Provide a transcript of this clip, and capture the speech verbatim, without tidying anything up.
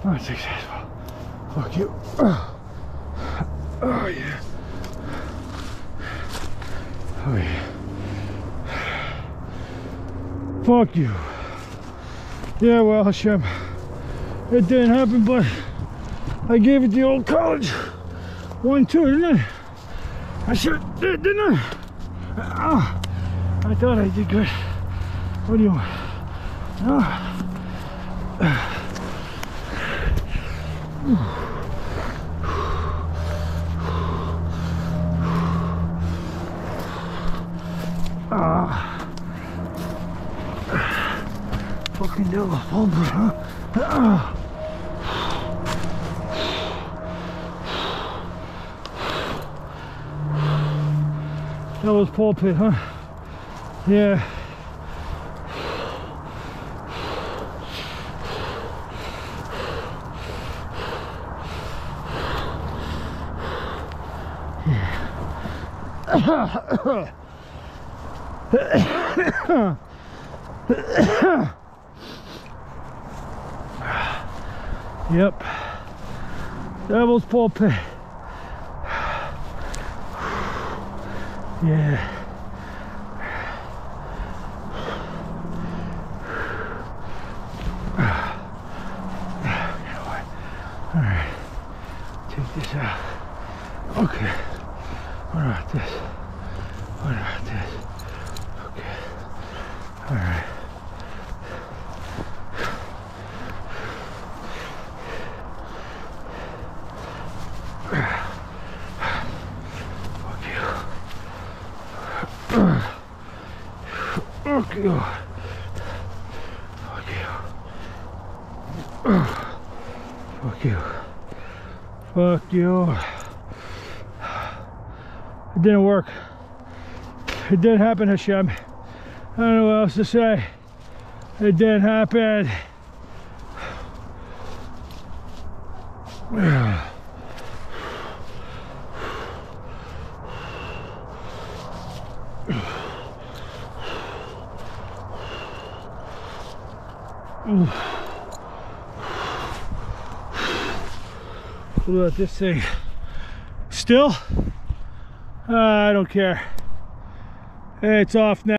Unsuccessful. Fuck you. Oh, oh yeah. Oh yeah. Fuck you. Yeah, well, Hashem, it didn't happen, but I gave it the old college one, two, didn't I? I sure did, didn't I? Oh, I thought I did good. What do you want? Oh. Ah, fucking devil pumper, huh? Ah. Devil's pulpit, huh? Yeah. Yep. Devil's pulpit. Yeah. Alright. Take this out. Okay. What about this? What about this? Okay. Alright. Fuck you. Fuck you. Fuck you. Fuck you. Fuck you. It didn't work. It didn't happen, Hashem. I don't know what else to say. It didn't happen. What about this thing? Still? Uh, I don't care. It's off now.